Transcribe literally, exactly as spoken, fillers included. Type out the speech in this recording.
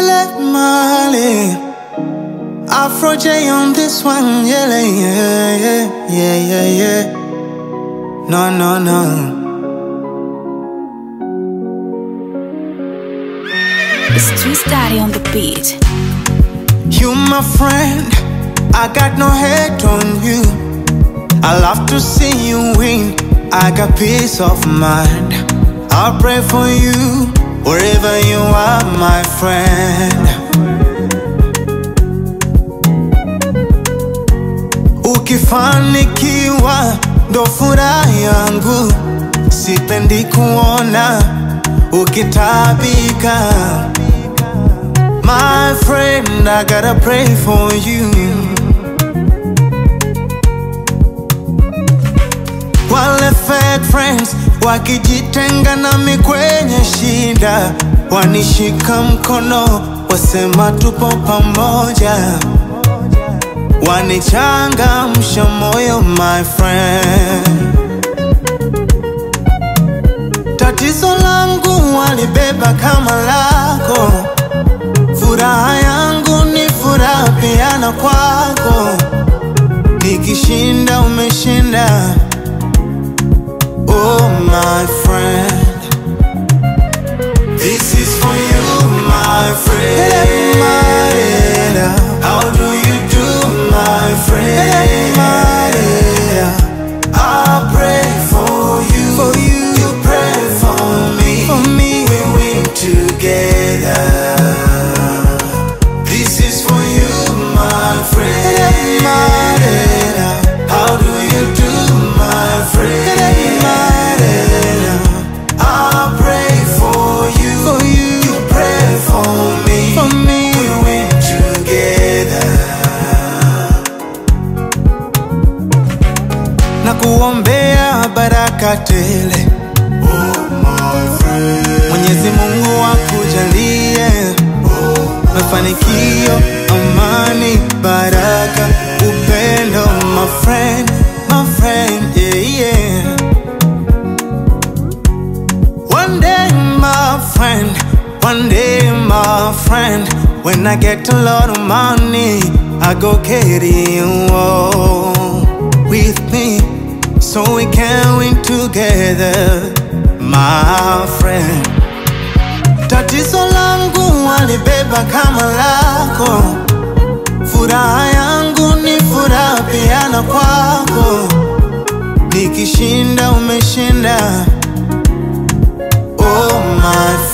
Philip Marley, Afro J on this one, yeah, yeah, yeah, yeah, yeah, yeah. No, no, no. It's Too Steady on the beat. You my friend, I got no hate on you. I love to see you win, I got peace of mind. I'll pray for you, wherever you are, my friend. Ukifanikiwa ndo furaha yangu, sipendi kuona ukitabika. My friend, I gotta pray for you. Wale fake friends wakijitenga nami kwenye shida, wanishika mkono wasema tupo pamoja, wanichangamsha moyo, my friend. Tatizo langu walibeba kama lako, furaha yangu ni furaha pia na kwako. Nikishinda umeshinda, oh my friend. This is for you, my friend. How do you do, my friend? I pray for you, for you. You pray for me, for me. We win together. This is for you, my friend. How do you do, my friend? I pray for you, for you. You pray for me, for me. We win together. Na kuombea baraka tele, oh my friend. Mwenyezi Mungu akujalie, oh, mafanikio, amani, baraka, upendo, my friend, my friend, yeah, yeah. One day, my friend, one day, my friend, when I get a lot of money, I go carry you all with me, so we can win together, my friend. Tatizo langu walibeba kama lako, furaha yangu ni furaha pia na kwako. Nikishinda umeshinda, oh my friend.